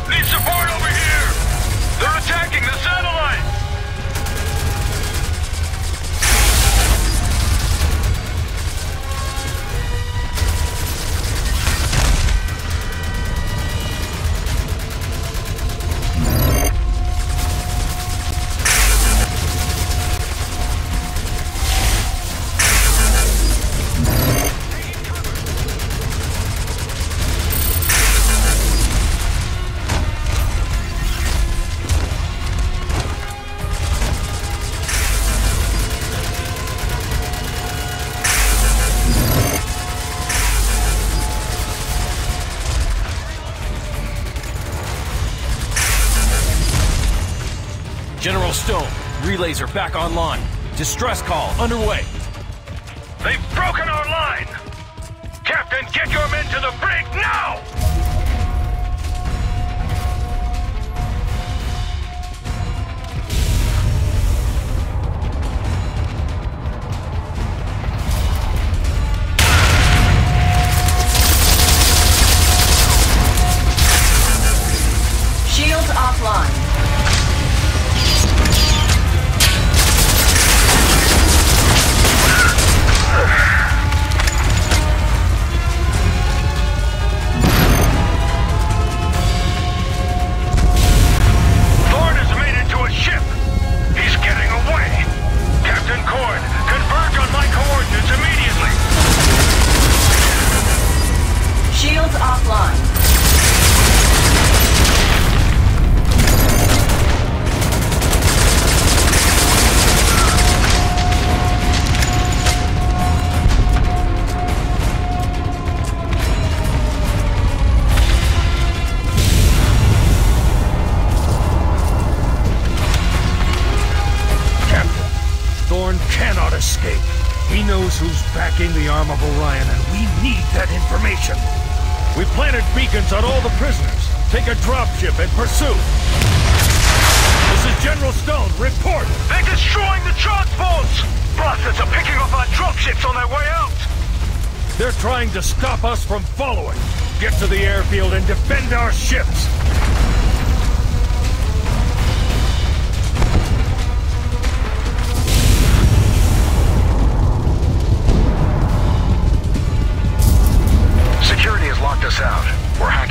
Need support over here! They're attacking the satellite! General Stone, relays are back online. Distress call underway. They've broken our line! Captain, get your men to the brig now! Shields offline. Shields offline. Captain, Thorn cannot escape. He knows who's backing the arm of Orion, and we need that information. We planted beacons on all the prisoners. Take a dropship and pursue. This is General Stone. Report! They're destroying the transports! Bastards are picking off our dropships on their way out! They're trying to stop us from following. Get to the airfield and defend our ships! Security has locked us out. We're